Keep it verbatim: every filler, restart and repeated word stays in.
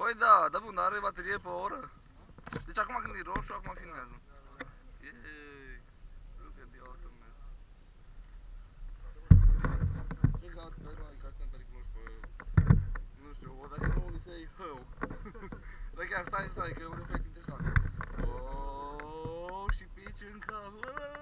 Păi da, dar bun, are baterie pe oră. Deci acum când e roșu, acum filmează. Yay! Look at the awesomeness. Check out pe ăla, că astea periculos pe... Nu știu, o dacă nu li se-i hău. Dar chiar stai, stai, că e un efect interesant. Oh, și pici încă.